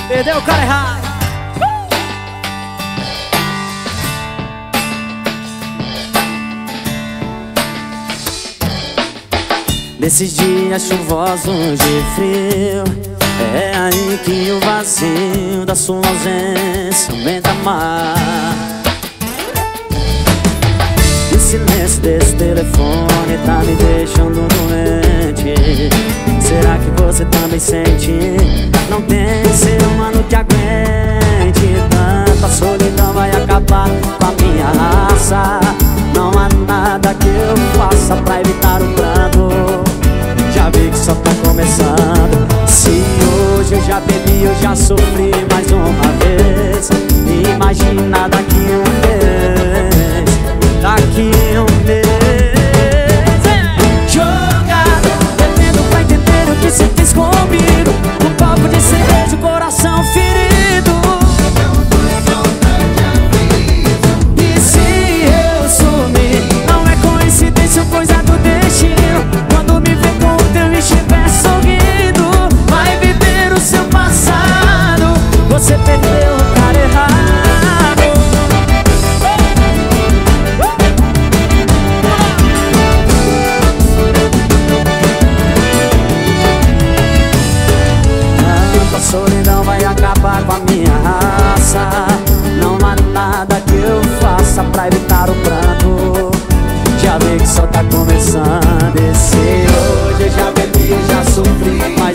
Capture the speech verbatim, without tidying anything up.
Perdeu o cara errado. Nesses dias chuvosos de frio, é aí que o vazio da sua ausência aumenta mais. E o silêncio desse telefone tá me deixando doente. Será que você também sente? Não tem ser humano que aguente tanta solidão, vai acabar com a minha raça. Não há nada que eu faça pra evitar o pranto. Já vi que só tá começando. Se hoje eu já bebi, eu já sofri mais uma vez. Imagina daqui um mês, daqui um mês. Jogado, bebendo pra entender o que se fez comigo. Um copo de cerveja, o coração ferido. E se eu sumir, não é coincidência ou coisa do destino. Quando me vê com o teu e estiver sorrindo, vai viver o seu passado. Você perdeu o cara errado. A solidão vai acabar com a minha raça. Não há nada que eu faça pra evitar o pranto. Já vi que só tá começando. E se hoje eu já bebi, já sofri.